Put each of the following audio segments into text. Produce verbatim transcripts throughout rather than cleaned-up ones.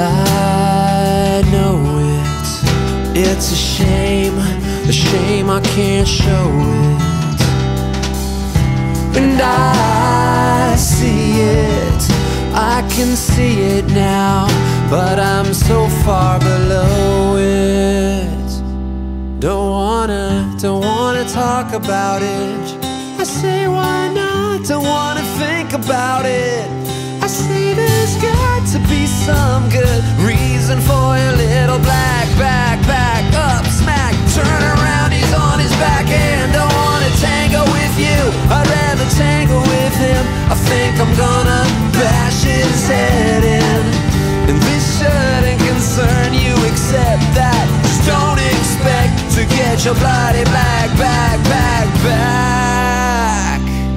I know it, it's a shame, a shame I can't show it. And I see it, I can see it now, but I'm so far below it. Don't wanna, don't wanna talk about it. I say why not, don't wanna think about it. I say there's got to be some good reason for your little black back, back up, smack, turn around, he's on his back and don't wanna tango with you. I'd rather tango with him. I think I'm gonna bash his head in. And this shouldn't concern you except that just don't expect to get your bloody black back, back, back.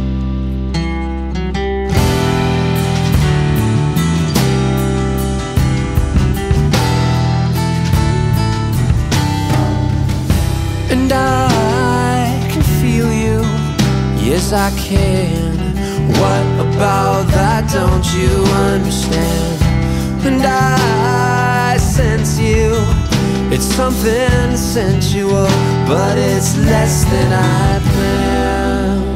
And I can feel you, yes I can. What about that don't you understand? And I sense you, it's something sensual, but it's less than I planned.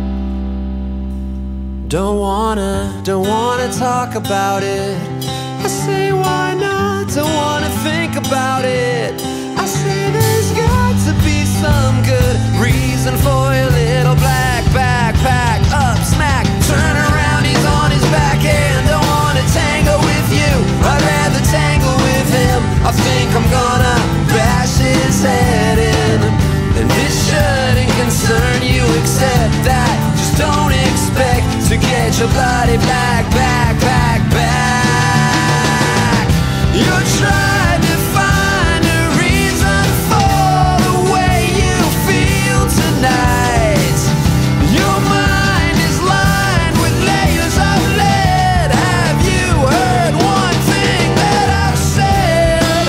Don't wanna, don't wanna talk about it. I say why not, don't wanna think about it. I say there's got to be some good reason for your little black backpack up, smack, turn around, he's on his back and don't wanna tango with you. I'd rather tangle with him. I think I'm gonna bash his head in. And this shouldn't concern you except that just don't expect to get your bloody black back, back, back. You're trying to find a reason for the way you feel tonight. Your mind is lined with layers of lead. Have you heard one thing that I've said?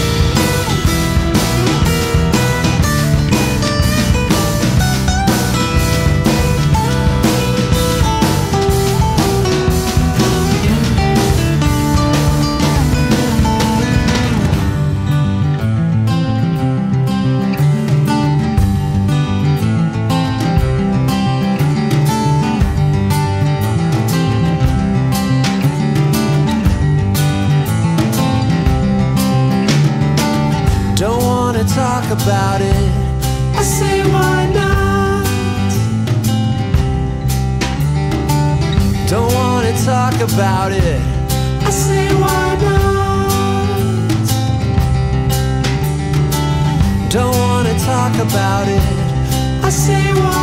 Don't wanna talk about it. I say why not? Don't wanna talk about it. I say why not? Don't wanna talk about it. I say why